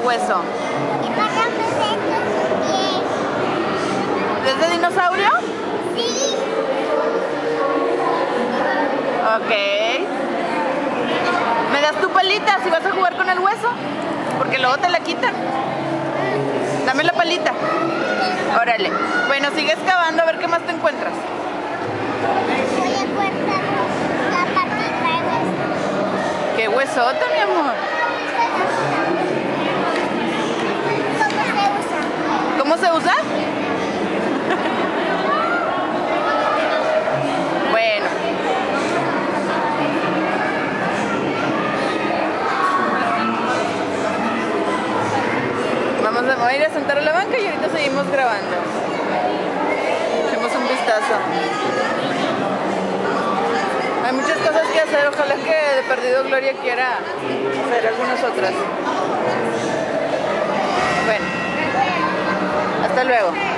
hueso? Y párame estos pies. ¿Es de dinosaurio? Sí. Ok. ¿Me das tu palita si vas a jugar con el hueso? Porque luego te la quitan. Dame la palita. Órale. Bueno, sigue excavando a ver qué más te encuentras. Voy a cortar la patita de esto. ¡Qué huesota, mi amor! ¿Cómo se usa? ¿Cómo se usa? Bueno. Vamos a ir a sentar a la banca y ahorita seguimos grabando. Echemos un vistazo. Hay muchas cosas que hacer, ojalá que de perdido Gloria quiera hacer algunas otras. Bueno, hasta luego.